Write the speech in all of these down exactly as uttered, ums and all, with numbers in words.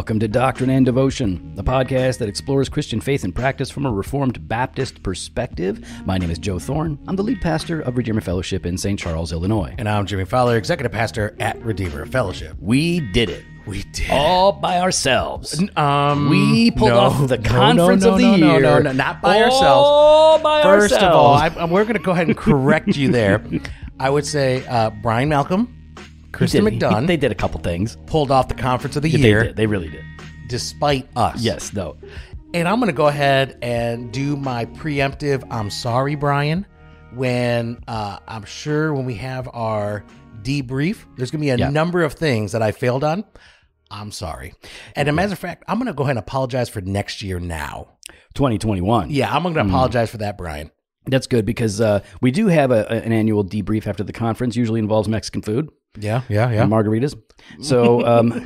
Welcome to Doctrine and Devotion, the podcast that explores Christian faith and practice from a Reformed Baptist perspective. My name is Joe Thorne. I'm the lead pastor of Redeemer Fellowship in Saint Charles, Illinois. And I'm Jimmy Fowler, executive pastor at Redeemer Fellowship. We did it. We did. All by ourselves. Um, we pulled no, off the no, conference no, no, of the no, year. No, no, no, not by all ourselves. All by First ourselves. of all, I, we're going to go ahead and correct you there. I would say uh, Brian Malcolm, Kristen Did- McDunn They did a couple things. pulled off the conference of the Yeah, year, They did. They really did. despite us. Yes, no. And I'm going to go ahead and do my preemptive I'm sorry, Brian, when uh, I'm sure when we have our debrief, there's going to be a Yeah. number of things that I failed on. I'm sorry. And as a matter of fact, I'm going to go ahead and apologize for next year now. twenty twenty-one. Yeah, I'm going to apologize for that, Brian. That's good because uh, we do have a, an annual debrief after the conference. Usually involves Mexican food. Yeah, yeah, yeah. And margaritas. So, um,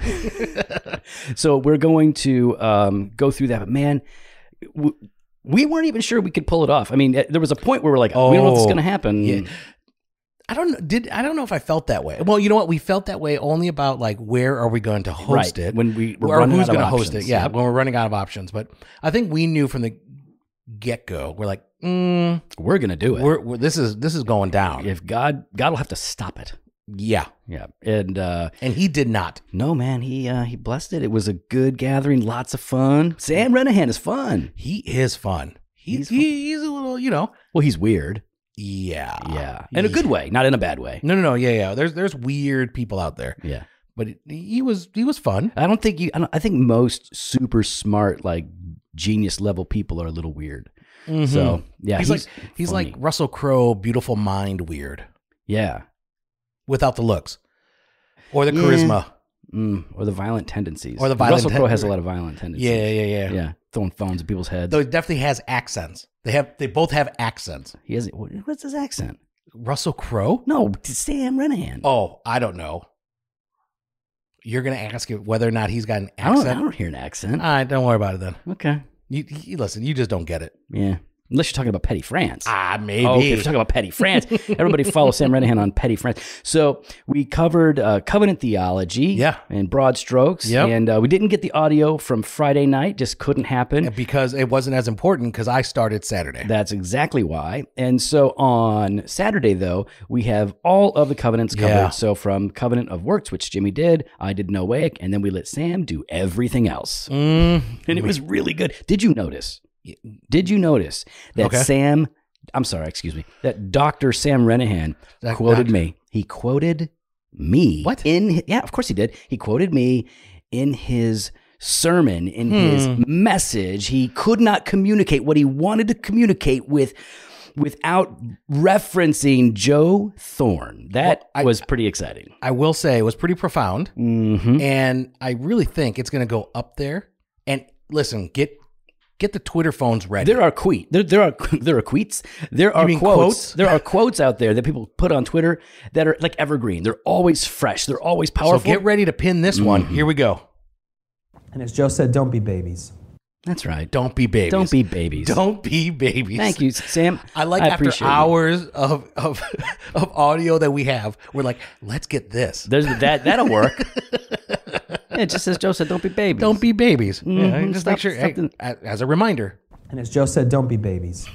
so we're going to um, go through that. But man, w- we weren't even sure we could pull it off. I mean, there was a point where we're like, oh, we don't know if it's going to happen. Yeah. I don't know. Did I don't know if I felt that way. Well, you know what? We felt that way only about like where are we going to host Right. it When we were or running who's out of going to host options. it. Yeah, Yep. when we're running out of options. But I think we knew from the get go. We're like, mm, We're going to do it. we're, we're this is this is going down. if God, God will have to stop it. Yeah, Yeah. And uh, and he did not. no, man, he uh, he blessed it. It was a good gathering, lots of fun. Sam Renahan is fun. He is fun. He, He's he, he's a little, you know. Well, he's weird. Yeah, Yeah. In a good way, not in a bad way. No, no, no. Yeah, yeah. There's there's weird people out there, Yeah. but it, he was he was fun. I don't think you, I, don't, I think most super smart, like genius level people are a little weird. Mhm. So, yeah. he's, like he's funny. like Russell Crowe, beautiful mind, weird Yeah. without the looks or the Yeah. charisma. Mm, or the violent tendencies. Or the violent Russell Crowe ten- has a lot of violent tendencies. Yeah, yeah, yeah. Yeah. Throwing phones at people's heads. Though it definitely has accents. They have they both have accents. He has, what- what's his accent? Russell Crowe? No, Sam Renahan. Oh, I don't know. You're gonna ask it whether or not he's got an I don't, I accent. don't hear an accent. All right, don't worry about it then. Okay. You, you listen. You just don't get it. Yeah. Unless you're talking about Petty France. Ah, maybe. Oh, okay, if you're talking about Petty France. Everybody follow Sam Renahan on Petty France. So we covered uh, covenant theology Yeah. in broad strokes. Yep. And uh, we didn't get the audio from Friday night. Just couldn't happen. Because it wasn't as important because I started Saturday. That's exactly why. And so on Saturday, though, we have all of the covenants covered. Yeah. So from Covenant of Works, which Jimmy did, I did Noahic, and then we let Sam do everything else. Mm, And it was really good. Did you notice? Did you notice that Okay. Sam, I'm sorry, excuse me, that Doctor Sam Renahan That quoted doc- me. He quoted me. What? In Yeah, of course he did. He quoted me in his sermon, in his Hmm. message. He could not communicate what he wanted to communicate with without referencing Joe Thorne. That Well, I- was pretty exciting. I will say it was pretty profound. Mm-hmm. And I really think it's going to go up there. And listen, get get the Twitter phones ready. There are tweet. There, there are there are tweets. There are mean quotes. quotes? There are quotes out there that people put on Twitter that are like evergreen. They're always fresh. They're always so powerful. get ready to pin this one. Here we go. And as Joe said, don't be babies. That's right. Don't be babies. Don't be babies. Don't be babies. Thank you, Sam. I like I after appreciate you. hours of, of of audio that we have, we're like, let's get this. There's that. That'll work. Yeah, it just says Joe said, "Don't be babies." Don't be babies. Yeah, Mhm. just Stop- make sure, hey, something- a- as a reminder. And as Joe said, don't be babies.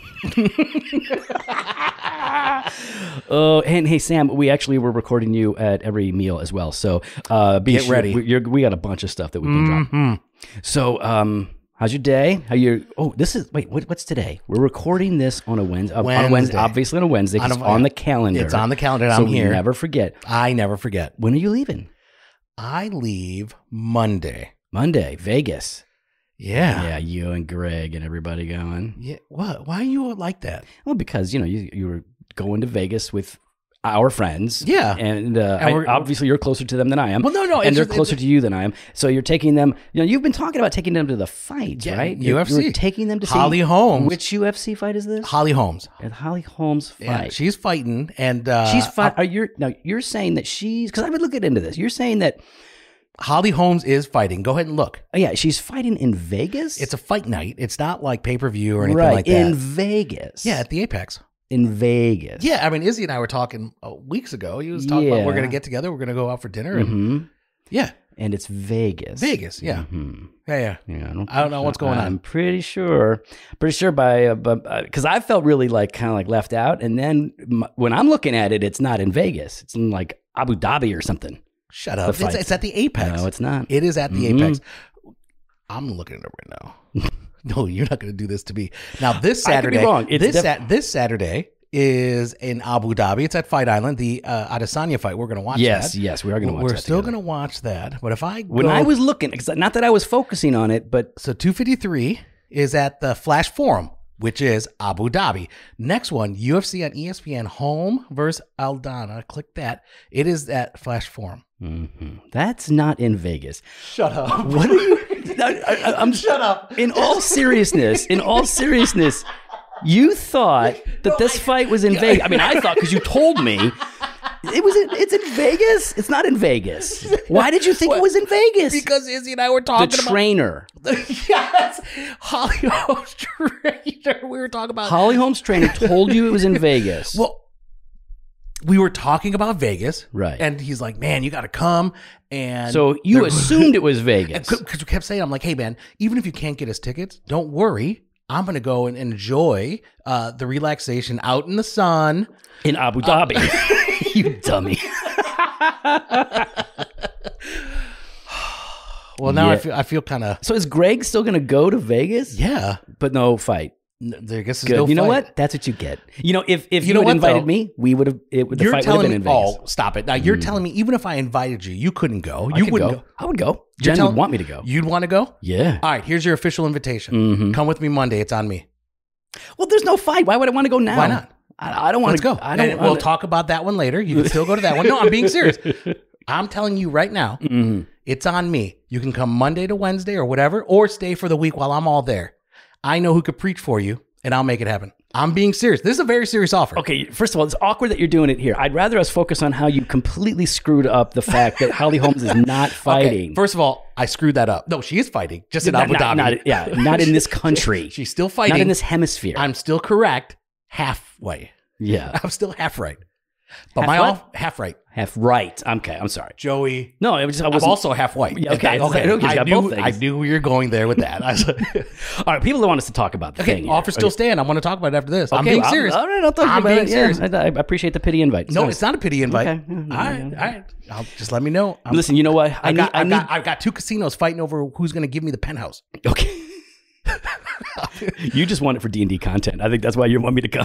Oh, and hey, Sam, we actually were recording you at every meal as well. So uh, be Get sure- ready. We, you're, we got a bunch of stuff that we can drop. So, um, how's your day? How you? Oh, this is wait. What, what's today? We're recording this on a Wednesday. On a Wednesday, Wednesday. obviously on a Wednesday. 'cause On It's a- on the calendar. It's on the calendar. and So I'm we here. never forget. I never forget. When are you leaving? I leave Monday. Monday, Vegas. Yeah. Yeah, you and Greg and everybody going. Yeah. What? Why are you like that? Well, because you know you you were going to Vegas with our friends. Yeah. and, uh, And I- we're- obviously you're closer to them than I am. Well, no, no, and it's they're just- closer it's- to you than I am. So you're taking them. You know, you've been talking about taking them to the fights, Yeah, right? U F C. You're, you're taking them to see Holly Holmes. Which U F C fight is this? Holly Holmes. At Holly Holmes fight. Yeah, she's fighting, and uh, she's fight. Are you now? You're saying that she's because I've been looking into this. You're saying that Holly Holmes is fighting. Go ahead and look. oh, yeah, she's fighting in Vegas. It's a fight night. It's not like pay per view or anything right like that. in Vegas. Yeah, at the Apex. in Vegas. Yeah, I mean, Izzy and I were talking uh, weeks ago. He was talking about Yeah. we're going to get together. We're going to go out for dinner. And hmm yeah, and it's Vegas. Vegas, yeah. Mhm. Yeah, yeah. Yeah, I don't, I don't know what's going on. I'm pretty sure, pretty sure by, because I felt really like kind of like left out. And then m- when I'm looking at it, it's not in Vegas. It's in like Abu Dhabi or something. Shut up. The It's, fight. it's at the Apex. No, it's not. It is at the Mhm. Apex. I'm looking at it right now. No, you're not going to do this to me. Now, this I could be Saturday, wrong. It's this, def- sat- this Saturday is in Abu Dhabi. It's at Fight Island, the uh, Adesanya fight. We're going to watch Yes, that. yes, we are going to watch We're that still together. going to watch that. But if I go, When I was looking, 'cause not that I was focusing on it, but so two fifty-three is at the Flash Forum, which is Abu Dhabi. Next one, U F C on E S P N, Home versus Aldana. Click that. It is at Flash Forum. mhm. That's not in Vegas. Shut up. What are you? I, I, I'm Shut up. In all seriousness, in all seriousness, you thought that this fight was in Vegas. I mean, I thought because you told me it was. In, it's in Vegas. It's not in Vegas. Why did you think it was in Vegas? Because Izzy and I were the talking about trainer, yes, Holly Holmes trainer. We were talking about Holly Holmes' trainer, told you it was in Vegas. well, we were talking about Vegas, Right. And he's like, "Man, you got to come." And So you they're- assumed it was Vegas. because we kept saying, "I'm like, hey, man, even if you can't get us tickets, don't worry. I'm gonna go and enjoy uh, the relaxation out in the sun." In Abu Dhabi. You dummy. Well, now I Yeah. feel I feel kind of So is Greg still going to go to Vegas? yeah. But no fight. N- I guess there's Good. no you know fight. what? That's what you get. You know, if if You you, know had what, invited though? me, we would have. It would. The You're fight would have telling been me, in Vegas. oh, stop it! Now you're telling me, even if I invited you, you couldn't go. I You could wouldn't go. go. I would go. You're Jen telling- would want me to go. You'd want to go? Yeah. All right, here's your official invitation. Mhm. Come with me Monday. It's on me. Well, there's no fight. Why would I want to go now? Why not? I, I don't want Let's to go. I don't. And we'll wanna- talk about that one later. You can still go to that one. No, I'm being serious. I'm telling you right now, Mhm. it's on me. You can come Monday to Wednesday or whatever, or stay for the week while I'm all there. I know who could preach for you, and I'll make it happen. I'm being serious. This is a very serious offer. Okay, first of all, it's awkward that you're doing it here. I'd rather us focus on how you completely screwed up the fact that Holly Holmes is not Okay, fighting. first of all, I screwed that up. No, she is fighting, just in Not- Abu not- Dhabi. not- yeah, not in this country. She's still fighting. Not in this hemisphere. I'm still correct halfway. yeah, I'm still half right. But Half my what? off half right. half right. Okay, I'm sorry. Joey. No, it was just I I'm wasn't. also half white. Yeah, okay, That- I don't get you. I got knew, both things. I knew we were going there with that. I was like, All right, people don't want us to talk about the okay, thing. here. offer still Okay. stand. I want to talk about it after this. I'm Okay, being well, serious. All right, I'll talk I'm about being it. serious. Yeah, I, I appreciate the pity invite. No, nice. it's not a pity invite. Okay. Yeah, All yeah, right, yeah. all right. I'll, just let me know. I'm, Listen, you know what? I I've, need. got, I I've, need. got, I've got two casinos fighting over who's going to give me the penthouse. Okay. You just want it for D and D content. I think that's why you want me to come.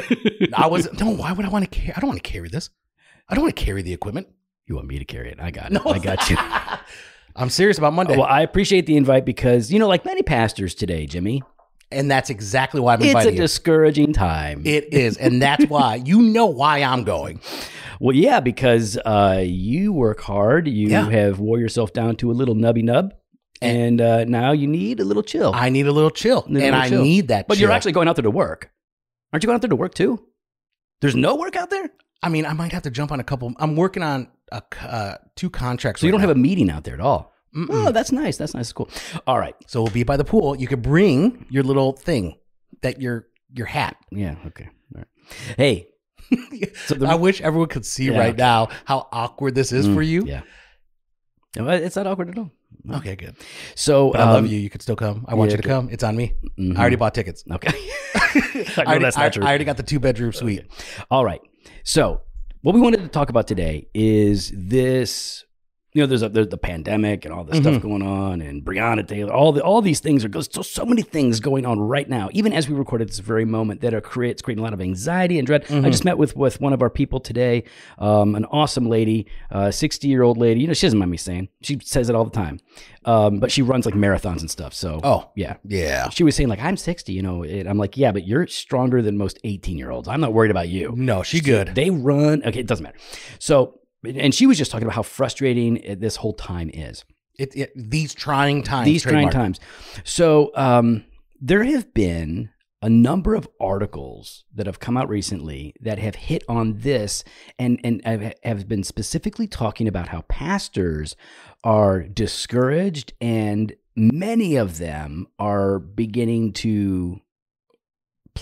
I was no. Why would I want to carry? I don't want to carry this. I don't want to carry the equipment. You want me to carry it? I got it. I got you. I'm serious about Monday, Well, I appreciate the invite because you know, like many pastors today, Jimmy, and that's exactly why I'm it's a inviting you. discouraging time. It is, and that's why you know why I'm going. Well, yeah, because uh, you work hard. You Yeah. have wore yourself down to a little nubby nub, and uh, now you need a little chill. I need a little chill, Need a and little I chill. need that. But chill. you're actually going out there to work. Aren't you going out there to work too? There's no work out there? I mean, I might have to jump on a couple. I'm working on a, c- uh, two contracts. So you don't have a meeting out there at all? Mm-mm. Oh, that's nice. That's nice. Cool. All right. So we'll be by the pool. You could bring your little thing, that your your hat. Yeah. Okay. All right. Hey. So the- I wish everyone could see Yeah, right okay. now how awkward this is Mm, for you. Yeah. No, it's not awkward at all. Okay, good. So But I love um, you. You could still come. I want yeah, you to okay. come. It's on me. mhm. I already bought tickets. Okay. I, I know already, that's I, not true. I already got the two bedroom suite. All right. So what we wanted to talk about today is this. You know, there's a, there's the pandemic and all this Mm-hmm. stuff going on, and Breonna Taylor. All the all these things are there's so so many things going on right now, even as we recorded this very moment, that are creates creating a lot of anxiety and dread. Mm-hmm. I just met with with one of our people today, um, an awesome lady, uh, sixty year old lady. You know, she doesn't mind me saying, she says it all the time, um, but she runs like marathons and stuff. So Oh, yeah. yeah. She was saying like, I'm sixty, you know, and I'm like, yeah, but you're stronger than most eighteen year olds. I'm not worried about you. No, she good. They run. Okay, it doesn't matter. So, and she was just talking about how frustrating this whole time is. It, it, these trying times. These trying trademark. times. So, um, there have been a number of articles that have come out recently that have hit on this and, and have- have been specifically talking about how pastors are discouraged, and many of them are beginning to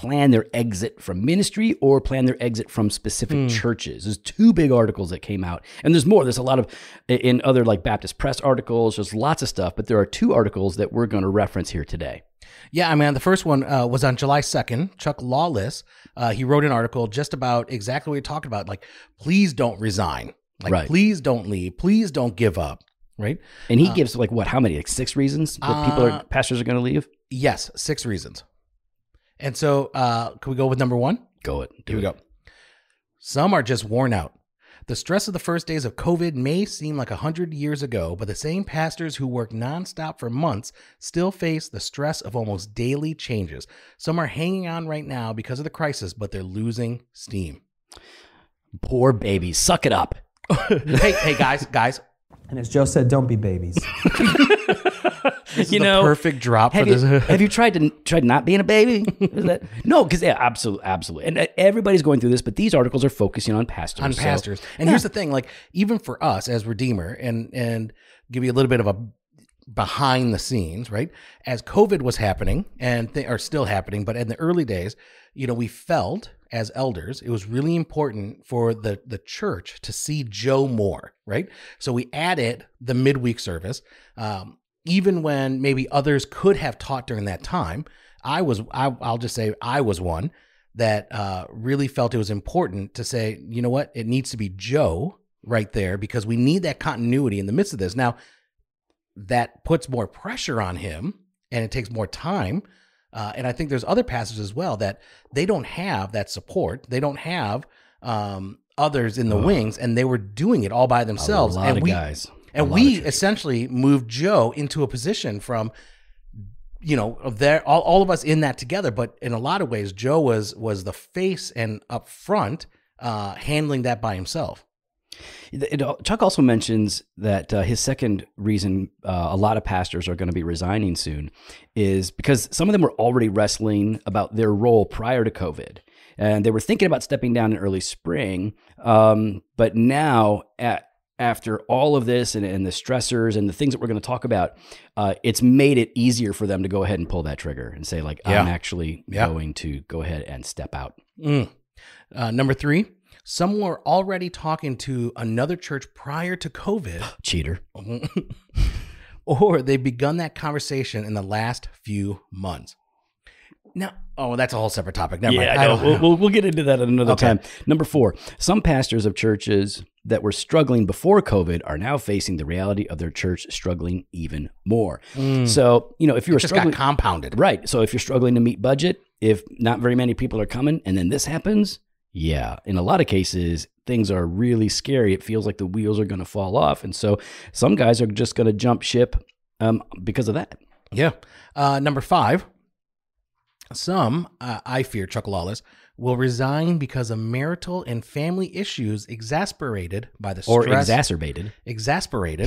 plan their exit from ministry or plan their exit from specific Hmm. churches. There's two big articles that came out, and there's more. There's a lot of in other like Baptist Press articles. There's lots of stuff, but there are two articles that we're going to reference here today. Yeah, I mean, the first one uh, was on July second. Chuck Lawless, uh, he wrote an article just about exactly what we talked about. Like, please don't resign. Like, Right. please don't leave. Please don't give up. Right? And he gives like what? How many? Like six reasons that people Uh, are pastors are going to leave. Yes, six reasons. And so, uh, can we go with number one? Go it. Do Here we it. go. Some are just worn out. The stress of the first days of COVID may seem like a hundred years ago, but the same pastors who worked nonstop for months still face the stress of almost daily changes. Some are hanging on right now because of the crisis, but they're losing steam. Poor babies. Suck it up. hey, hey, guys, guys. And as Joe said, don't be babies. This is You the know, perfect drop for Have you, this. have you tried to tried not being a baby? Is that, no, because yeah, absolutely, absolutely, and uh, everybody's going through this. But these articles are focusing on pastors. on so- pastors. And here's the thing, like even for us as Redeemer, and and give you a little bit of a behind the scenes, right? As COVID was happening and they are still happening, but in the early days, you know, we felt as elders, it was really important for the the church to see Joe more, right? So we added the midweek service, um, even when maybe others could have taught during that time. I was, I, I'll just say, I was one that uh, really felt it was important to say, you know what, it needs to be Joe right there because we need that continuity in the midst of this. Now, that puts more pressure on him and it takes more time. Uh, and I think there's other pastors as well that they don't have that support. They don't have um, others in the wings, and they were doing it all by themselves. A lot and of we, guys. A And lot we of churches. essentially moved Joe into a position from, you know, there all, all of us in that together. But in a lot of ways, Joe was was the face and up front uh, handling that by himself. It, it- Chuck also mentions that uh, his second reason uh, a lot of pastors are going to be resigning soon is because some of them were already wrestling about their role prior to COVID. And they were thinking about stepping down in early spring. Um, but now, at, after all of this and, and the stressors and the things that we're going to talk about, uh, it's made it easier for them to go ahead and pull that trigger and say, like, Yeah. I'm actually Yeah. going to go ahead and step out. Mm. Uh, number three, some were already talking to another church prior to COVID, Cheater. or they've begun that conversation in the last few months. Now, oh, that's a whole separate topic. Never mind. Yeah, I no, don't- we'll, we'll, we'll get into that at another Okay. time. Number four, some pastors of churches that were struggling before COVID are now facing the reality of their church struggling even more. So, you know, if you were Mm. just struggling, got compounded. right. So if you're struggling to meet budget, if not very many people are coming and then this happens, yeah, in a lot of cases, things are really scary. It feels like the wheels are going to fall off. And so some guys are just going to jump ship um, because of that. Yeah. Uh, number five, some, uh, I fear, Chuck Lawless, will resign because of marital and family issues exasperated by the Or stress. exacerbated. Exasperated.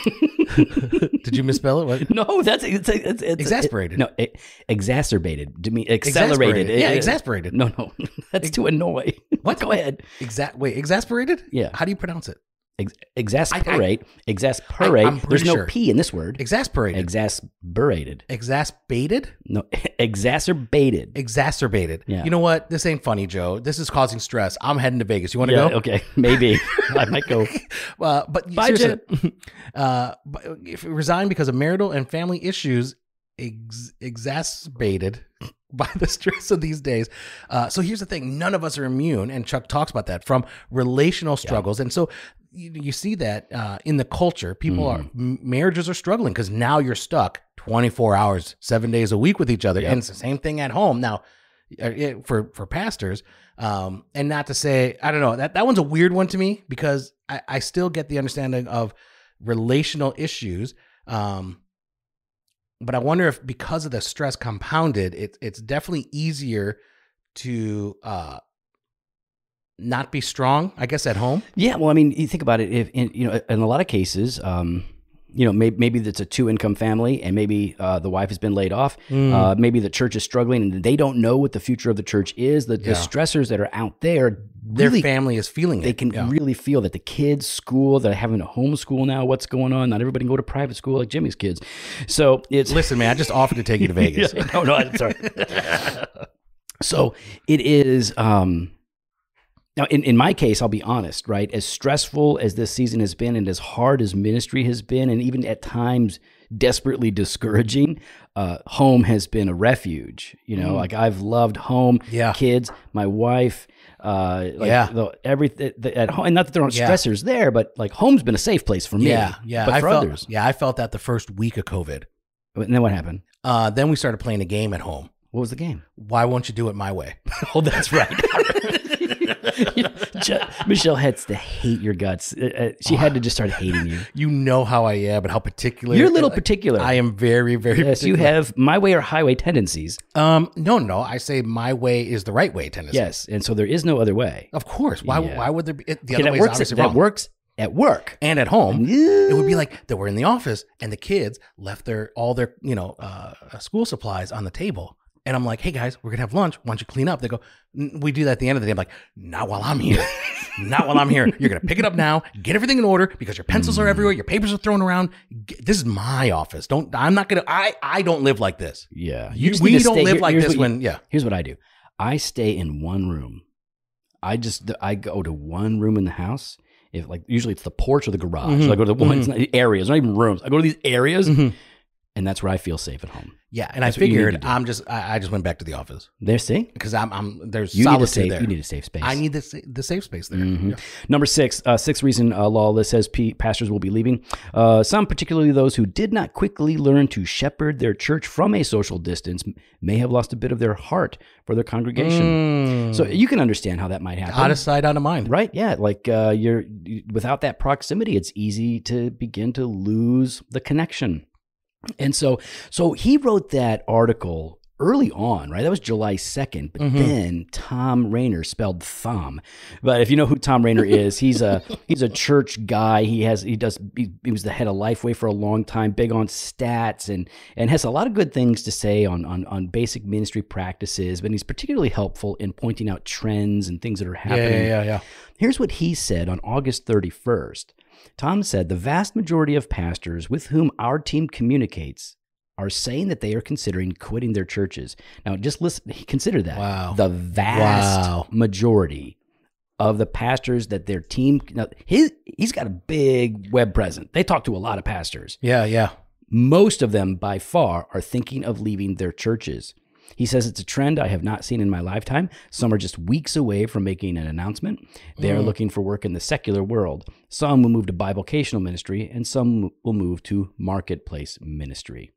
Did you misspell it? What? No, that's it's, it's, it's Exasperated. no, e- exacerbated. To me, accelerated. Exasperated. Yeah, Eh, exasperated. No, no, that's to annoy. What? Go ahead. Exa- wait, exasperated? Yeah. How do you pronounce it? Ex- exasperate. exasperate. I- I'm pretty There's no sure. p in this word. Exasperated. Exasperated. Exasperated? No, exacerbated. Exacerbated. Yeah. You know what? This ain't funny, Joe. This is causing stress. I'm heading to Vegas. You want to Yeah, go? okay, maybe I might go. Uh, but Budget. seriously, uh, but if you resign because of marital and family issues ex- exacerbated by the stress of these days. Uh, so here's the thing. None of us are immune. And Chuck talks about that from relational struggles. And so you, you see that uh, in the culture, people are, Mm-hmm. m- marriages are struggling because now you're stuck twenty-four hours, seven days a week with each other. Yep. And it's the same thing at home. Now, uh, it- for, for pastors, um, and not to say, I don't know, that, that one's a weird one to me because I, I still get the understanding of relational issues. Um, but I wonder if because of the stress compounded, it, it's definitely easier to uh, not be strong, I guess, at home. Yeah, well, I mean, you think about it. If in, you know, in a lot of cases, um, you know, maybe, maybe it's a two-income family, and maybe uh, the wife has been laid off. Mm. Uh, maybe the church is struggling, and they don't know what the future of the church is. The, the Yeah. stressors that are out there, Their really, family is feeling it. they can Yeah. really feel that the kids' school, they're having a homeschool now. What's going on? Not everybody can go to private school like Jimmy's kids. So it's Listen, man, I just offered to take you to Vegas. Yeah, no, no, I'm sorry. So it is, um, now in, in my case, I'll be honest, right? As stressful as this season has been and as hard as ministry has been, and even at times desperately discouraging, uh, home has been a refuge. You know, mm. like I've loved home, yeah. kids, my wife, uh, like yeah. the, everything at home, and not that there aren't yeah. stressors there, but like home's been a safe place for me. Yeah. Yeah. But I for felt, others. Yeah. I felt that the first week of COVID. And then what happened? Uh, then we started playing a game at home. What was the game? Why won't you do it my way? Oh, that's right. Michelle had to hate your guts. Uh, she had to just start hating you. You know how I am and how particular. You're a little particular. I am very, very yes, particular. You have my way or highway tendencies. Um, no, no. I say my way is the right way tendencies. Yes, and so there is no other way. Of course. Why Yeah. Why would there be? The Okay, other that way is works, obviously that wrong. works at work. And at home, Yeah. it would be like that we're in the office and the kids left their all their, you know, uh, school supplies on the table. And I'm like, hey guys, we're gonna have lunch. Why don't you clean up? They go, we do that at the end of the day. I'm like, not while I'm here. Not while I'm here. You're gonna pick it up now, get everything in order because your pencils mm. are everywhere, your papers are thrown around. This is my office. Don't I'm not gonna I I don't live like this. Yeah. You, we don't stay, live here, like this you, when yeah. Here's what I do. I stay in one room. I just I go to one room in the house. If like usually it's the porch or the garage. Mm-hmm. So I go to the ones mm-hmm. areas, not even rooms. I go to these areas. Mm-hmm. And that's where I feel safe at home. Yeah, and that's I figured I'm just I, I just went back to the office. There, see, because I'm I'm there's you need a solitude safe there. you need a safe space. I need the sa- the safe space there. Mm-hmm. Yeah. Number six, uh, sixth reason uh, law list says P- pastors will be leaving. Uh, some, particularly those who did not quickly learn to shepherd their church from a social distance, may have lost a bit of their heart for their congregation. Mm. So you can understand how that might happen. Out of sight, out of mind. Right? Yeah. Like uh, you're without that proximity, it's easy to begin to lose the connection. And so, so he wrote that article early on, right? That was July second. But Mm-hmm. then Tom Rainer, spelled thumb. But if you know who Tom Rainer is, he's a he's a church guy. He has he does he, he was the head of Lifeway for a long time, big on stats, and and has a lot of good things to say on on on basic ministry practices. But he's particularly helpful in pointing out trends and things that are happening. Yeah, yeah, yeah, yeah. Here's what he said on August thirty-first. Tom said, the vast majority of pastors with whom our team communicates are saying that they are considering quitting their churches. Now, just listen, consider that. Wow. The vast Wow. majority of the pastors that their team, now his, he's got a big web presence. They talk to a lot of pastors. Yeah, yeah. Most of them, by far, are thinking of leaving their churches. He says it's a trend I have not seen in my lifetime. Some are just weeks away from making an announcement. They are Mm. looking for work in the secular world. Some will move to bivocational ministry, and some will move to marketplace ministry.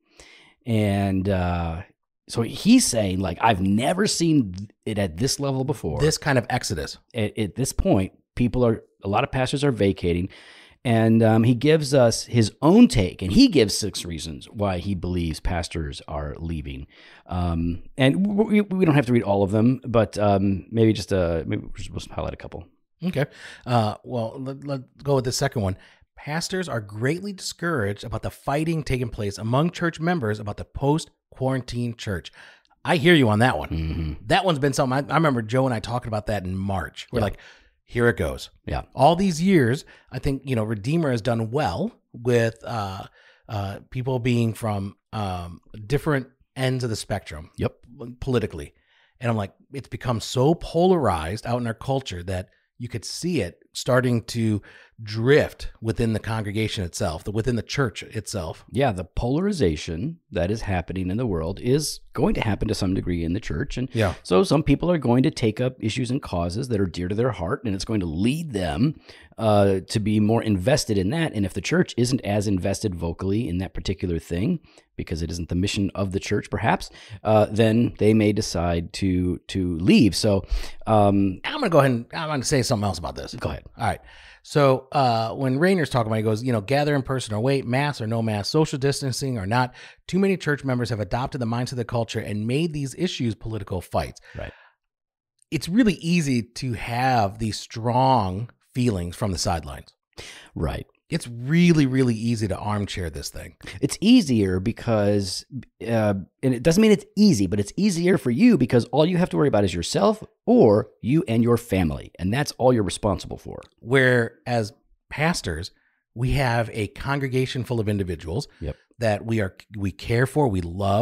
And uh, so he's saying, like, I've never seen it at this level before. This kind of exodus. At, at this point, people are, a lot of pastors are vacating. And um, he gives us his own take, and he gives six reasons why he believes pastors are leaving. Um, and we, we don't have to read all of them, but um, maybe just uh, maybe we'll just highlight a couple. Okay. Uh, well, let, let's go with the second one. Pastors are greatly discouraged about the fighting taking place among church members about the post-quarantine church. I hear you on that one. Mm-hmm. That one's been something. I, I remember Joe and I talking about that in March. We're Yeah. like, here it goes. Yeah. All these years, I think, you know, Redeemer has done well with uh, uh, people being from um, different ends of the spectrum. Yep. Politically. And I'm like, it's become so polarized out in our culture that you could see it starting to drift within the congregation itself, the, within the church itself. Yeah, the polarization that is happening in the world is going to happen to some degree in the church. And Yeah. so some people are going to take up issues and causes that are dear to their heart, and it's going to lead them uh, to be more invested in that. And if the church isn't as invested vocally in that particular thing, because it isn't the mission of the church, perhaps, uh, then they may decide to to leave. So um, I'm going to go ahead and I'm going to say something else about this. go ahead. All right. So uh, when Rainer's talking about it, he goes, you know, gather in person or wait, mass or no mass, social distancing or not, too many church members have adopted the mindset of the culture and made these issues political fights. Right. It's really easy to have these strong feelings from the sidelines. Right. It's really, really easy to armchair this thing. It's easier because, uh, and it doesn't mean it's easy, but it's easier for you because all you have to worry about is yourself or you and your family. And that's all you're responsible for. Where as pastors, we have a congregation full of individuals Yep. that we are we care for, we love.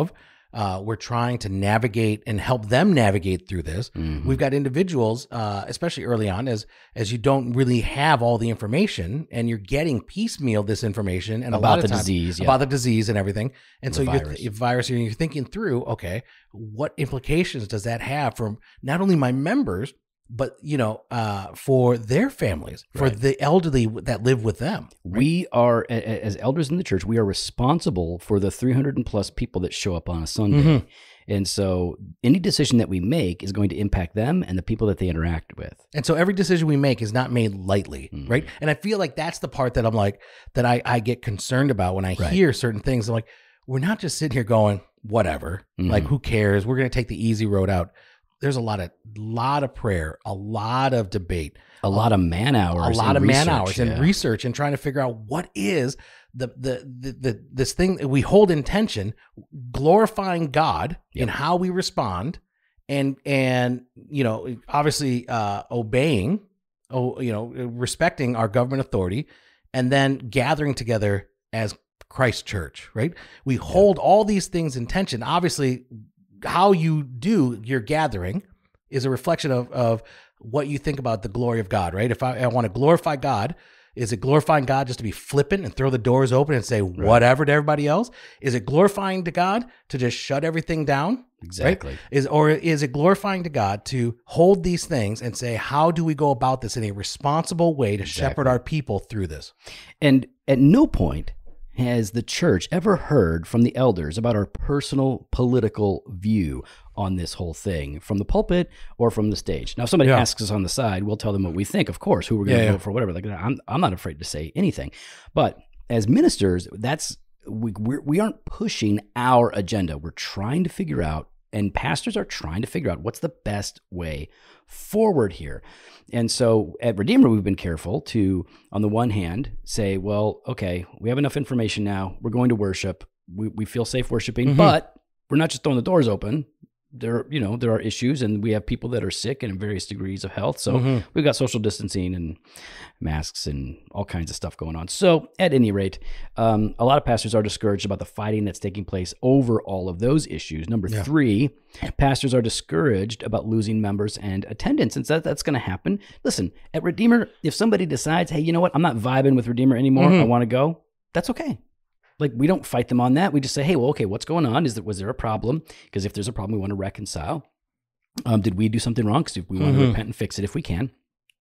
Uh, we're trying to navigate and help them navigate through this. Mhm. We've got individuals, uh, especially early on, as as you don't really have all the information, and you're getting piecemeal this information and a About lot of the times disease, yeah. about the disease and everything. And The so you're virus. th- virus, and you're thinking through, okay, what implications does that have for not only my members, but you know, uh, for their families, for Right. the elderly that live with them. We are, a- a- as elders in the church, we are responsible for the three hundred and plus people that show up on a Sunday. Mhm. And so any decision that we make is going to impact them and the people that they interact with. And so every decision we make is not made lightly, Mhm. right? And I feel like that's the part that I'm like, that I, I get concerned about when I Right. hear certain things. I'm like, we're not just sitting here going, whatever, Mhm. like who cares? We're going to take the easy road out. There's a lot of, lot of prayer, a lot of debate, A lot of man hours. a lot and of man research, hours yeah. and research and trying to figure out what is the, the, the, the this thing that we hold in tension, glorifying God in Yep. how we respond and, and, you know, obviously, uh, obeying, oh, you know, respecting our government authority, and then gathering together as Christ Church, right? We hold all these things in tension. Obviously, how you do your gathering is a reflection of, of what you think about the glory of God, right? If I, I want to glorify God, is it glorifying God just to be flippant and throw the doors open and say whatever to everybody else? Is it glorifying to God to just shut everything down? Exactly. Right? Is or is it glorifying to God to hold these things and say, how do we go about this in a responsible way to Exactly. shepherd our people through this? And at no point has the church ever heard from the elders about our personal political view on this whole thing from the pulpit or from the stage. Now, if somebody Yeah. asks us on the side, we'll tell them what we think, of course, who we're going to Yeah, vote yeah. for, whatever. Like, I'm, I'm not afraid to say anything. But as ministers, that's we we're, we aren't pushing our agenda. We're trying to figure out, and pastors are trying to figure out what's the best way forward here. And so at Redeemer, we've been careful to, on the one hand, say, well, okay, we have enough information now. We're going to worship. We, we feel safe worshiping, Mhm. but we're not just throwing the doors open. There, you know, there are issues, and we have people that are sick and in various degrees of health. So Mhm. we've got social distancing and masks and all kinds of stuff going on. So at any rate, um, a lot of pastors are discouraged about the fighting that's taking place over all of those issues. Number Yeah. three, pastors are discouraged about losing members and attendance, and so that, that's going to happen. Listen, at Redeemer, if somebody decides, hey, you know what, I'm not vibing with Redeemer anymore, Mhm. I want to go, that's okay. Like, we don't fight them on that. We just say, hey, well, okay, what's going on? Is there, was there a problem? Because if there's a problem, we want to reconcile. Um, did we do something wrong? Because we want Mhm. to repent and fix it if we can.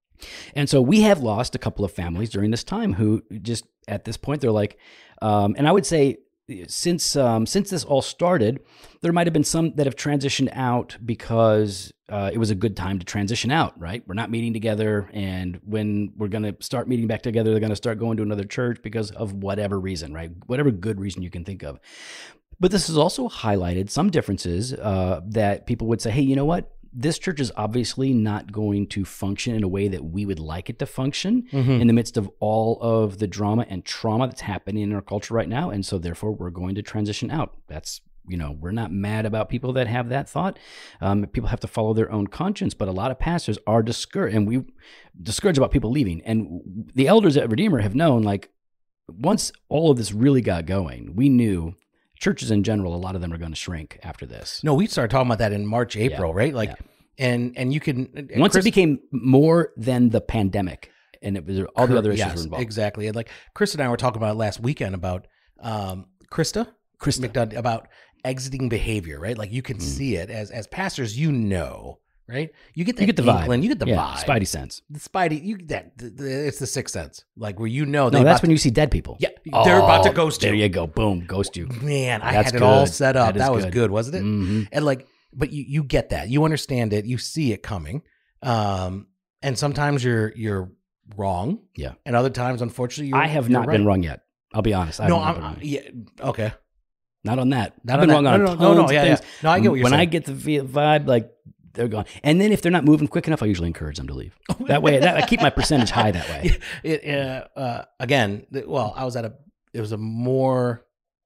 And so we have lost a couple of families during this time who just at this point, they're like, um, and I would say since um, since this all started, there might have been some that have transitioned out because uh, it was a good time to transition out, right? We're not meeting together. And when we're going to start meeting back together, they're going to start going to another church because of whatever reason, right? Whatever good reason you can think of. But this has also highlighted some differences uh, that people would say, hey, you know what? This church is obviously not going to function in a way that we would like it to function Mhm. in the midst of all of the drama and trauma that's happening in our culture right now. And so therefore we're going to transition out. That's, you know, we're not mad about people that have that thought. Um, people have to follow their own conscience, but a lot of pastors are discouraged, and we discouraged about people leaving. And the elders at Redeemer have known, like, once all of this really got going, we knew churches in general, a lot of them are going to shrink after this. No, we started talking about that in March, April, right? Like, yeah. and and you can and Once Chris- it became more than the pandemic, and it was all the other issues yes, were involved. exactly. And like Chris and I were talking about it last weekend about um, Krista, Krista. McDonough, about exiting behavior, right? Like you can Mm. see it as as pastors, you know, right? You get that You get the vibe. inkling, you get the yeah, vibe, Spidey sense. the Spidey. You get that the, the, it's the sixth sense, like where you know No, they're that's about when you see dead people. Yeah, they're about to Oh, ghost There you. you go. Boom, ghost you. to. Man, I That's had it all good. set up. That is That, was good. good, wasn't it? hmm And like, but you you get that, you understand it, you see it coming, um, and sometimes you're you're wrong, Yeah. and other times, unfortunately, you're, I have you're not right. been wrong yet. I'll be honest. I No, have not I'm, been I- wrong. yeah, okay. Not on that. Not I've been on wrong that. on No, tons no, no, no, of yeah, yeah. things. No, I get what you're when saying. I get the vi- vibe, like, they're gone. And then if they're not moving quick enough, I usually encourage them to leave. That way, that, I keep my percentage high that way. It, uh, uh, again, th- well, I was at a, it was a more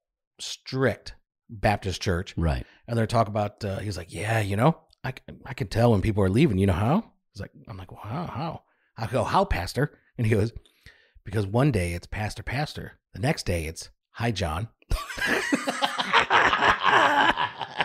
strict Baptist church, Right. and they're talking about, uh, he was like, yeah, you know, I, c- I can tell when people are leaving. You know how? He's like, I'm like, well, how, how? I go, how, pastor? And he goes, because one day it's pastor, pastor. The next day it's, hi, John.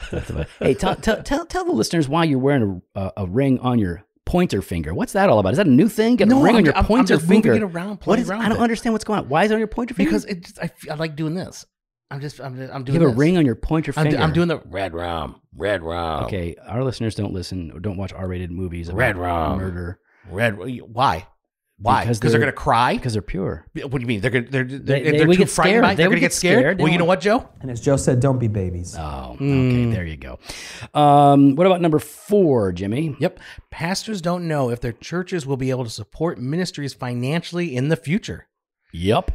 Hey, tell, tell tell tell the listeners why you're wearing a, a ring on your pointer finger. What's that all about? Is that a new thing? Get No, a ring I'm, on your I'm, pointer I'm just finger. moving it around, What playing is? around I don't with it. understand what's going on. Why is it on your pointer finger? Because it just, I, I like doing this. I'm just I'm I'm doing. You have this. a ring on your pointer I'm, finger. I'm doing the red rum, red rum. Okay, our listeners don't listen or don't watch R-rated movies about Red rum. murder Red. Why? Why? Because Because they're, they're- gonna cry. because they're pure. What do you mean? They're gonna they're they're, They- if they they're would too get frightened scared. by it, They they're would gonna get get scared. scared. They Well, you know don't- what, Joe? And as Joe said, don't be babies. Oh, Hmm. okay. There you go. Um, what about number four, Jimmy? Yep. Pastors don't know if their churches will be able to support ministries financially in the future. Yep.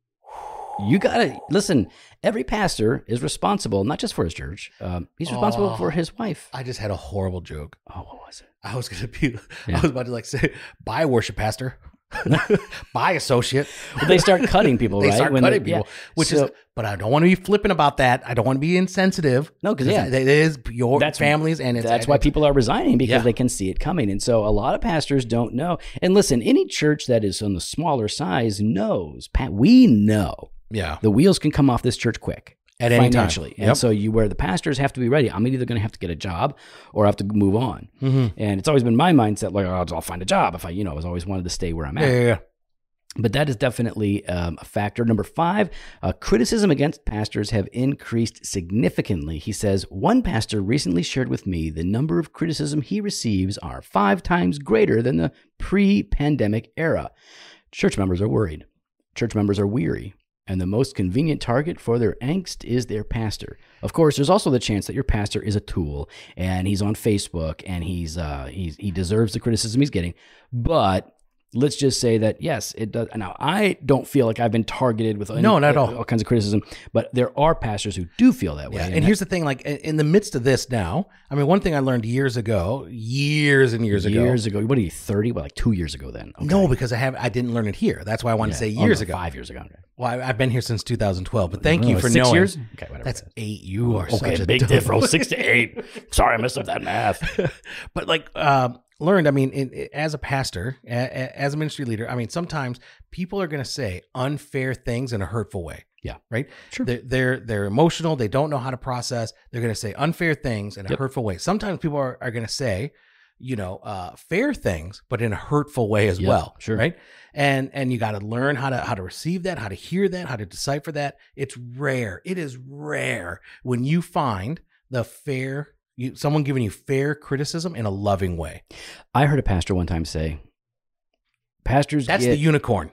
You gotta listen. Every pastor is responsible, not just for his church. Um, he's responsible Oh. for his wife. I just had a horrible joke. Oh, what was it? I was gonna be. Yeah. I was about to like say, "Bye, worship pastor." Bye, associate. Well, they start cutting people, They right? start When cutting they- yeah. people, which So- is. But I don't want to be flippant about that. I don't want to be insensitive. No, 'cause, yeah. it is your That's- families, and it's That's why people are resigning because Yeah. they can see it coming. And so a lot of pastors don't know. And listen, any church that is on the smaller size knows, Pat, we know Yeah, the wheels can come off this church quick. At any time. Financially. And Yep. so you where the pastors have to be ready. I'm either going to have to get a job or I have to move on. Mhm. And it's always been my mindset, like, oh, I'll find a job if I, you know, I was always wanted to stay where I'm yeah, at. yeah, yeah. But that is definitely um, a factor. Number five, uh, criticism against pastors have increased significantly. He says, one pastor recently shared with me the number of criticism he receives are five times greater than the pre-pandemic era. Church members are worried. Church members are weary. And the most convenient target for their angst is their pastor. Of course, there's also the chance that your pastor is a tool and he's on Facebook and he's uh, he's he deserves the criticism he's getting. But let's just say that, yes, it does. Now, I don't feel like I've been targeted with any, No, not at all. all kinds of criticism, but there are pastors who do feel that way. Yeah, and that- here's the thing: like in in the midst of this now, I mean, one thing I learned years ago, years and years, ago. years ago. What are you, thirty? Well, like two years ago then. Okay. No, because I have I didn't learn it here. That's why I wanted Yeah. to say Oh, years no, ago. Five years ago. Okay. Well, I, I've been here since two thousand twelve, but thank you Oh, for six knowing. years? Okay, whatever. That's eight. You are Okay, such a big dumb- difference. Six to eight. Sorry, I messed up that math. But like um, learned, I mean, in, in- as a pastor, a, a- as a ministry leader, I mean, sometimes people are going to say unfair things in a hurtful way. Yeah. Right. Sure. They're they're, they're emotional. They don't know how to process. They're going to say unfair things in a Yep. hurtful way. Sometimes people are, are going to say, you know, uh, fair things, but in a hurtful way as Yep, well. sure. Right. And and you got to learn how to how to receive that, how to hear that, how to decipher that. It's rare. It is rare when you find the fair. You, someone giving you fair criticism in a loving way. I heard a pastor one time say, pastors That's get, the unicorn.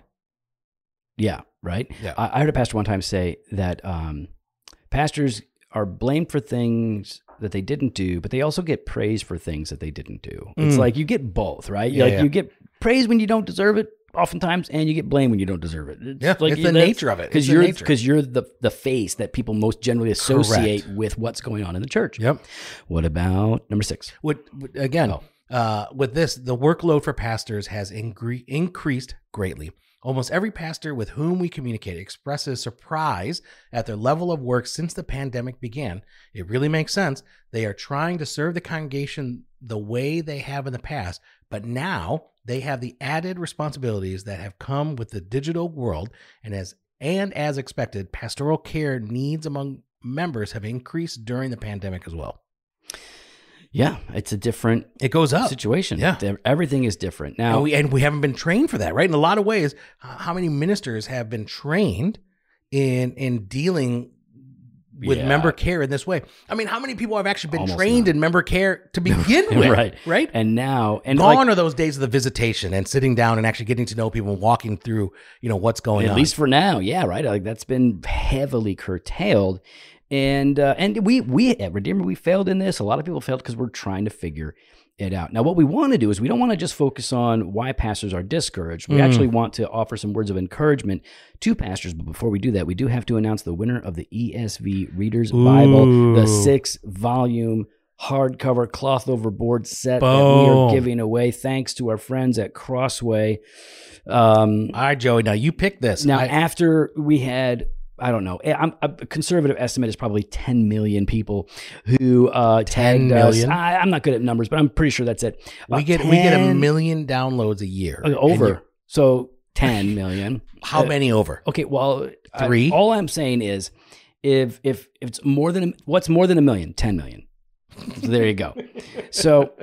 yeah, right? Yeah. I, I heard a pastor one time say that um, pastors are blamed for things that they didn't do, but they also get praise for things that they didn't do. It's Mm. like you get both, right? You Yeah, like yeah. you get praise when you don't deserve it oftentimes, and you get blame when you don't deserve it. It's Yeah, like it's the that's- nature of it. Because It's the you're nature. because you're the the face that people most generally associate with what's going on in the church. Yep. What about number six? What again? Oh. Uh, with this, the workload for pastors has ingre- increased greatly. Almost every pastor with whom we communicate expresses surprise at their level of work since the pandemic began. It really makes sense. They are trying to serve the congregation the way they have in the past, but now they have the added responsibilities that have come with the digital world, and as and as expected, pastoral care needs among members have increased during the pandemic as well. Yeah, it's a different It goes up. situation. Yeah. Everything is different now. And we, and we haven't been trained for that, right? In a lot of ways, h- how many ministers have been trained in in dealing with Yeah. member care in this way? I mean, how many people have actually been Almost trained none. in member care to begin with? right, Right? And now, and Gone like, are those days of the visitation and sitting down and actually getting to know people and walking through, you know, what's going at on. least for now, yeah, right. Like that's been heavily curtailed, and uh, and we we at Redeemer we failed in this. A lot of people failed because we're trying to figure it out. Now, what we want to do is we don't want to just focus on why pastors are discouraged. We Mm. actually want to offer some words of encouragement to pastors. But before we do that, we do have to announce the winner of the E S V Reader's Bible, the Ooh. six volume hardcover cloth overboard set that we Boom. are giving away thanks to our friends at Crossway. Um, All right, Joey, now you pick this. now, I- after we had, I don't know, I'm, a conservative estimate is probably ten million people who uh, tagged ten us. million? I, I'm not good at numbers, but I'm pretty sure that's it. we About get we get a ten million downloads a year. uh, And over. you- So ten million. How Uh, many over? Okay, well, I- Three? all I'm saying is, if if if it's more than a- what's more than a million, ten million. So there you go. So,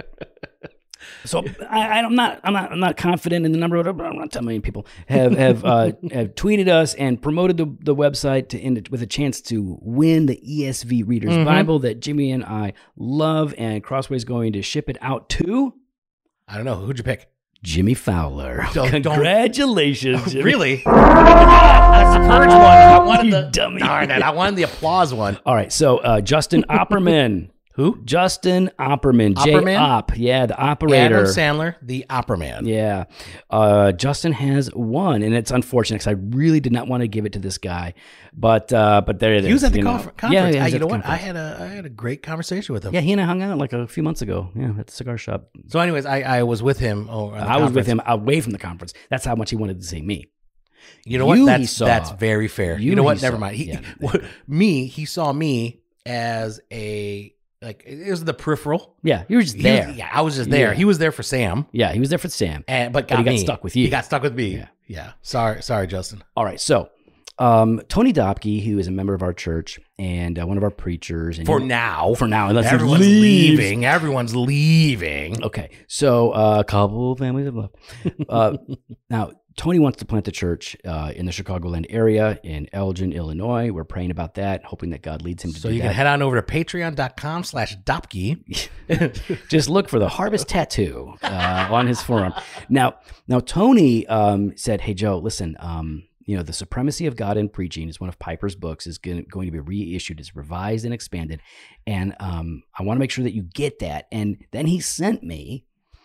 so I, I'm not, I'm not, I'm not confident in the number. But I'm not telling many people have have, uh, have tweeted us and promoted the, the website to end it with a chance to win the E S V Reader's mm-hmm. Bible that Jimmy and I love, and Crossway's going to ship it out to. I don't know, who'd you pick? Jimmy Fowler. Don't, Congratulations, don't. Jimmy. Really? That's the courage one. I wanted you the dummy. Darn it! I wanted the applause one. All right, so uh, Justin Opperman. Who? Justin Opperman. Opperman? J-Op. Yeah, the operator. Adam Sandler, the Opperman. Yeah. Uh, Justin has won, and it's unfortunate because I really did not want to give it to this guy. But uh, but there it is. He was at the you know. conf- conference. Yeah, yeah, Uh, you know what? conference. I had a I had a great conversation with him. Yeah, he and I hung out like a few months ago. Yeah, at the cigar shop. So anyways, I, I was with him. Oh, I was with him away from the conference. That's how much he wanted to see me. You know You what? he That's saw. that's very fair. You You, know what? he Never saw. mind. He, Yeah. what, me, he saw me as a like it was the peripheral. Yeah, you were just He there. was- yeah, I was just there. Yeah. He was there for Sam, Yeah, he was there for Sam. and but, But got he got me. stuck with you. He got stuck with me. Yeah. Yeah. Sorry, sorry, Justin. All right, so um, Tony Dopke, who is a member of our church and uh, one of our preachers. And For he- now, For now, unless he everyone's leaves. leaving. Everyone's leaving. Okay, so uh, a couple families have left. Uh, now, Tony wants to plant a church uh, in the Chicagoland area in Elgin, Illinois. We're praying about that, hoping that God leads him to So do you that. can head on over to patreon.com slash Dopke. Just look for the harvest tattoo uh, on his forearm. Now, now Tony um, said, "Hey Joe, listen. Um, you know, the Supremacy of God in Preaching is one of Piper's books. Is going going to be reissued. It's revised and expanded, and um, I want to make sure that you get that." And then he sent me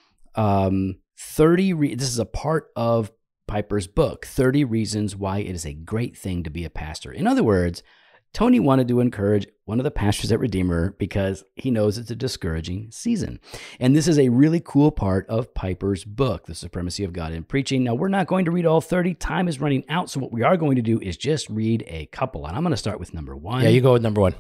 um, thirty. Re- this is a part of Piper's book, thirty Reasons Why It Is a Great Thing to Be a Pastor. In other words, Tony wanted to encourage one of the pastors at Redeemer because he knows it's a discouraging season. And this is a really cool part of Piper's book, The Supremacy of God in Preaching. Now, we're not going to read all thirty. Time is running out. So what we are going to do is just read a couple. And I'm going to start with number one. Yeah, you go with number one.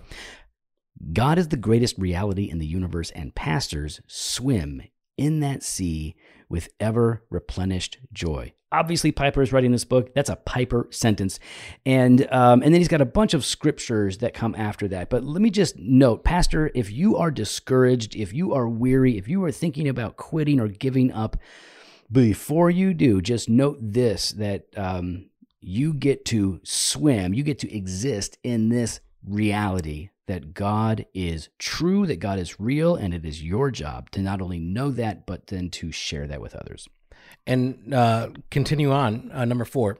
God is the greatest reality in the universe, and pastors swim in that sea with ever replenished joy. Obviously, Piper is writing this book. That's a Piper sentence. And um, and then he's got a bunch of scriptures that come after that. But let me just note, Pastor, if you are discouraged, if you are weary, if you are thinking about quitting or giving up, before you do, just note this, that um, you get to swim, you get to exist in this reality that God is true, that God is real, and it is your job to not only know that, but then to share that with others. And uh, continue on, uh, number four.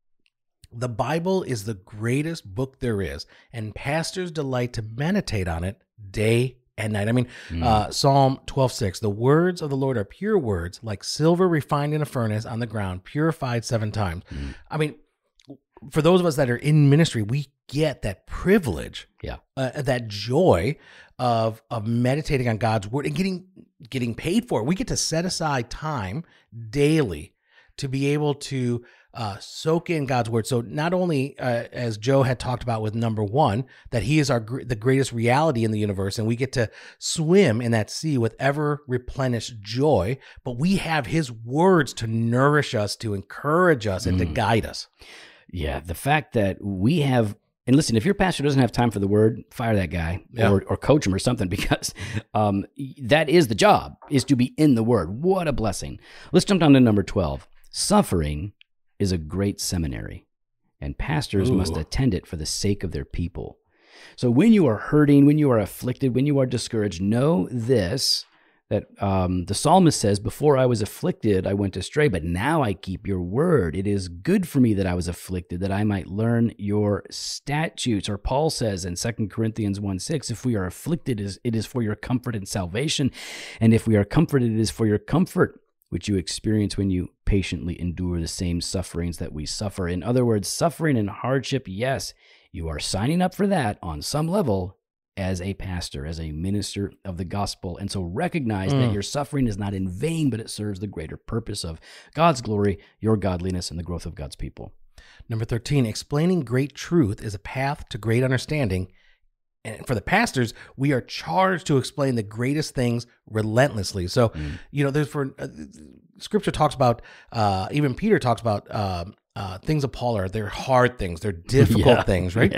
The Bible is the greatest book there is, and pastors delight to meditate on it day and night. I mean, mm. uh, Psalm twelve six, the words of the Lord are pure words, like silver refined in a furnace on the ground, purified seven times. Mm. I mean, for those of us that are in ministry, we get that privilege, yeah, uh, that joy of of meditating on God's word and getting getting paid for it. We get to set aside time daily to be able to uh, soak in God's word. So not only, uh, as Joe had talked about with number one, that he is our gr- the greatest reality in the universe, and we get to swim in that sea with ever replenished joy, but we have his words to nourish us, to encourage us, and mm. to guide us. Yeah, the fact that we have, and listen, if your pastor doesn't have time for the word, fire that guy yeah. or, or coach him or something, because um, that is the job, is to be in the word. What a blessing. Let's jump down to number twelve. Suffering is a great seminary, and pastors Ooh. must attend it for the sake of their people. So when you are hurting, when you are afflicted, when you are discouraged, know this, that um, the psalmist says, before I was afflicted, I went astray, but now I keep your word. It is good for me that I was afflicted, that I might learn your statutes. Or Paul says in Second Corinthians one six, if we are afflicted, it is for your comfort and salvation. And if we are comforted, it is for your comfort, which you experience when you patiently endure the same sufferings that we suffer. In other words, suffering and hardship, yes, you are signing up for that on some level as a pastor, as a minister of the gospel. And so recognize mm. that your suffering is not in vain, but it serves the greater purpose of God's glory, your godliness, and the growth of God's people. Number thirteen, explaining great truth is a path to great understanding. And for the pastors, we are charged to explain the greatest things relentlessly. So, mm. you know, there's for uh, scripture talks about, uh, even Peter talks about uh, uh, things of Paul are they're hard things, they're difficult yeah. things, right? Yeah.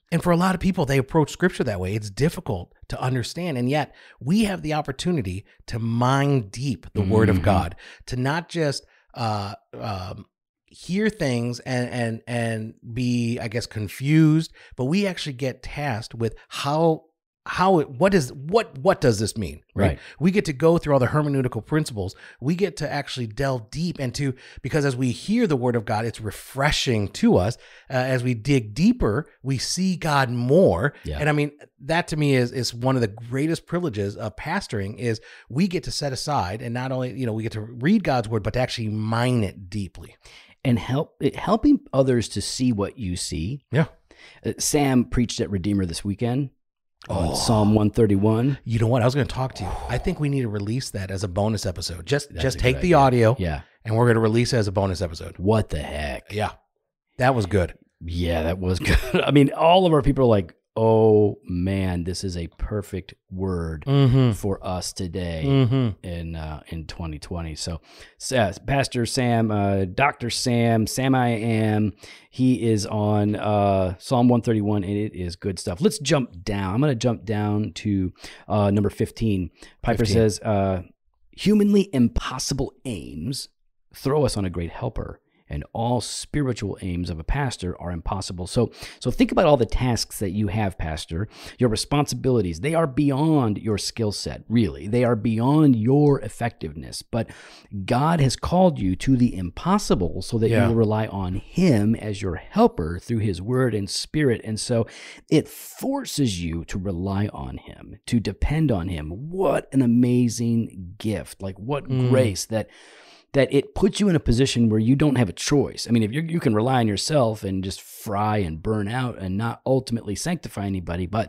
And for a lot of people, they approach scripture that way. It's difficult to understand. And yet we have the opportunity to mine deep the word of God, to not just uh, um, hear things and, and, and be, I guess, confused, but we actually get tasked with how How it, what is what what does this mean? Right? Right. We get to go through all the hermeneutical principles. We get to actually delve deep into, because as we hear the word of God, it's refreshing to us. Uh, as we dig deeper, we see God more. Yeah. And I mean, that to me is is one of the greatest privileges of pastoring, is we get to set aside and not only, you know, we get to read God's word, but to actually mine it deeply and help it, helping others to see what you see. Yeah. Uh, Sam preached at Redeemer this weekend. On Oh. Psalm one thirty-one. You know what? I was going to talk to you. I think we need to release that as a bonus episode. Just That's just a take good the idea. audio, Yeah. and we're going to release it as a bonus episode. What the heck? Yeah, that was good. Yeah, that was good. I mean, all of our people are like, oh man, this is a perfect word Mm-hmm. for us today Mm-hmm. in uh, in twenty twenty. So, uh, Pastor Sam, uh, Doctor Sam, Sam I am, he is on uh, Psalm one thirty-one, and it is good stuff. Let's jump down. I'm going to jump down to uh, number fifteen. Piper fifteen. says, uh, humanly impossible aims throw us on a great helper, and all spiritual aims of a pastor are impossible. So, so think about all the tasks that you have, pastor, your responsibilities. They are beyond your skill set, really. They are beyond your effectiveness. But God has called you to the impossible so that Yeah. you will rely on him as your helper through his word and spirit. And so it forces you to rely on him, to depend on him. What an amazing gift. Like what Mm. grace that that it puts you in a position where you don't have a choice. I mean, if you you can rely on yourself and just fry and burn out and not ultimately sanctify anybody, but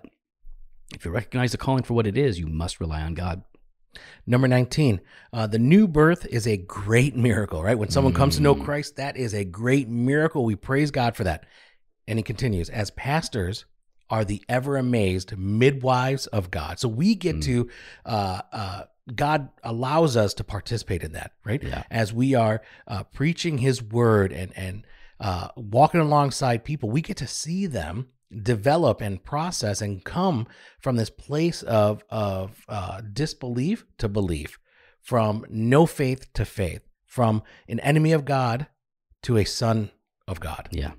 if you recognize the calling for what it is, you must rely on God. Number nineteen, uh, the new birth is a great miracle, right? When someone comes to know Christ, that is a great miracle. We praise God for that. And he continues, as pastors are the ever amazed midwives of God. So we get to, uh, uh, God allows us to participate in that, right? Yeah. As we are uh, preaching his word and, and uh, walking alongside people, we get to see them develop and process and come from this place of, of uh, disbelief to belief, from no faith to faith, from an enemy of God to a son of God. Yeah.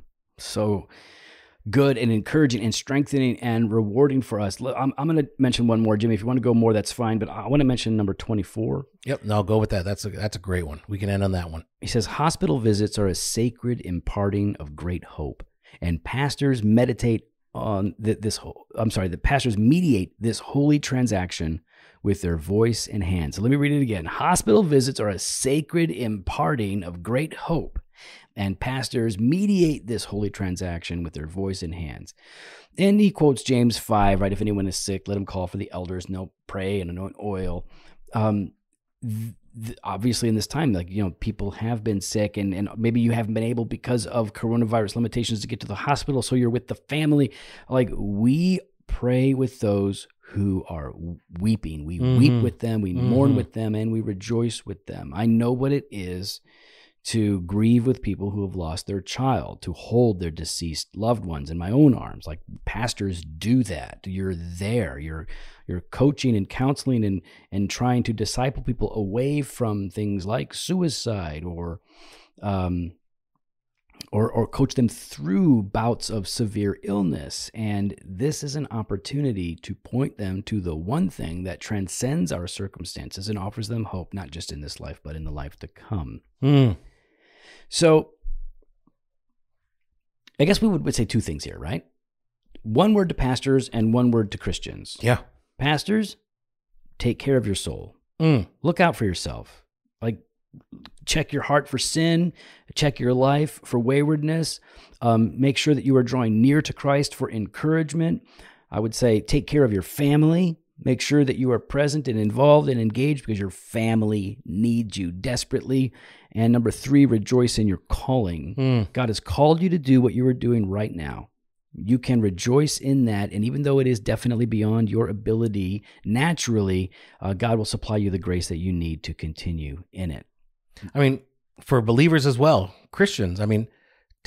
So good and encouraging and strengthening and rewarding for us. I'm, I'm going to mention one more, Jimmy. If you want to go more, that's fine. But I want to mention number twenty-four. Yep, no, go with that. That's a, that's a great one. We can end on that one. He says, hospital visits are a sacred imparting of great hope, and pastors meditate on th- this. Ho- I'm sorry, the pastors mediate this holy transaction with their voice and hands. So let me read it again. Hospital visits are a sacred imparting of great hope, and pastors mediate this holy transaction with their voice and hands. And he quotes James five, right? If anyone is sick, let him call for the elders, and they'll pray and anoint oil. Um, th- th- obviously, in this time, like, you know, people have been sick, and, and maybe you haven't been able because of coronavirus limitations to get to the hospital, so you're with the family. Like, we pray with those who are weeping. We Mhm. weep with them, we mourn Mhm. with them, and we rejoice with them. I know what it is to grieve with people who have lost their child, to hold their deceased loved ones in my own arms. Like, pastors do that. You're there. You're you're coaching and counseling and and trying to disciple people away from things like suicide, or um or or coach them through bouts of severe illness. And this is an opportunity to point them to the one thing that transcends our circumstances and offers them hope, not just in this life, but in the life to come. Mm. So I guess we would, would say two things here, right? One word to pastors and one word to Christians. Yeah. Pastors, take care of your soul. Mm. Look out for yourself. Like, check your heart for sin, check your life for waywardness. Um, make sure that you are drawing near to Christ for encouragement. I would say take care of your family. Make sure that you are present and involved and engaged, because your family needs you desperately. And number three, rejoice in your calling. Mm. God has called you to do what you are doing right now. You can rejoice in that. And even though it is definitely beyond your ability, naturally, uh, God will supply you the grace that you need to continue in it. I mean, for believers as well, Christians, I mean,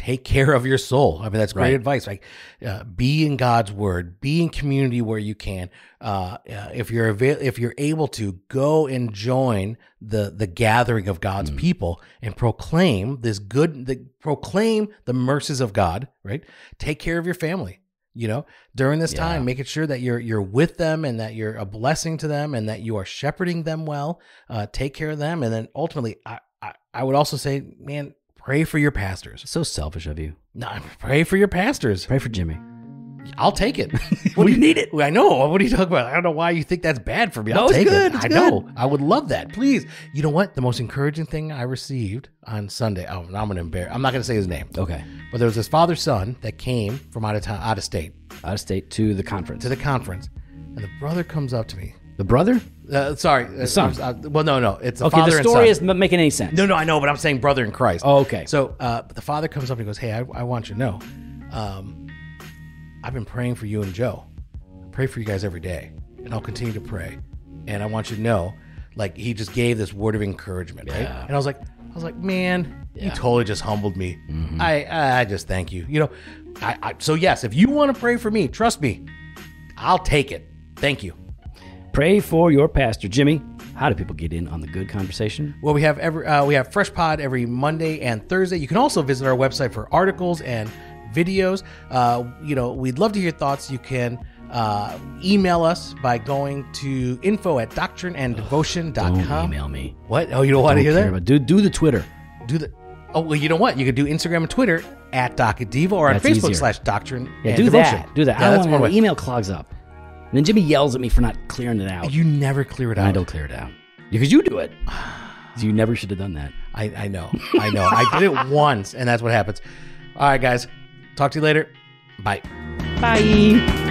take care of your soul. I mean, that's great Right. advice. Like, uh, be in God's word, be in community where you can. Uh, uh, if you're avail- if you're able to, go and join the the gathering of God's Mm. people and proclaim this good, the, proclaim the mercies of God. Right. Take care of your family. You know, during this Yeah. time, making sure that you're you're with them and that you're a blessing to them and that you are shepherding them well. Uh, take care of them, and then ultimately, I, I I would also say, man, pray for your pastors. So selfish of you. No, pray for your pastors. Pray for Jimmy. I'll take it. We need it. I know. What are you talking about? I don't know why you think that's bad for me. No, I'll it's take good. it. It's I good. know. I would love that. Please. You know what? The most encouraging thing I received on Sunday. Oh, now I'm gonna embarrass. I'm not gonna say his name. Okay. But there was this father son that came from out of town, out of state, Out of state to the conference. to the conference, and the brother comes up to me. The brother? Uh, sorry, the son. Uh, well, no, no, it's a Okay, father the and story son. isn't m- making any sense. No, no, I know, but I'm saying brother in Christ. Oh, okay. So uh, the father comes up and he goes, "Hey, I, I want you to know, um, I've been praying for you and Joe. I pray for you guys every day, and I'll continue to pray. And I want you to know, like, he just gave this word of encouragement, right? Yeah. And I was like, I was like, man, you Yeah. totally just humbled me. Mm-hmm. I, I just thank you. You know, I, I so yes, if you want to pray for me, trust me, I'll take it. Thank you." Pray for your pastor. Jimmy, how do people get in on the good conversation? Well, we have every uh, we have Fresh Pod every Monday and Thursday. You can also visit our website for articles and videos. Uh, you know, we'd love to hear thoughts. You can uh, email us by going to info at doctrine and devotion dot Don't com. email me. What? Oh, you don't want to Don't hear care that? about- Do, do the Twitter. Do the. Oh, well, you know what? You could do Instagram and Twitter at Docadiva or on That's Facebook easier. slash Doctrine Yeah, and do Devotion. that. Do that. Yeah, I that's don't one want way. email clogs up. And then Jimmy yells at me for not clearing it out. You never clear it And I out. don't clear it out. Because you do it. You never should have done that. I, I know. I know. I did it once, and that's what happens. All right, guys. Talk to you later. Bye. Bye.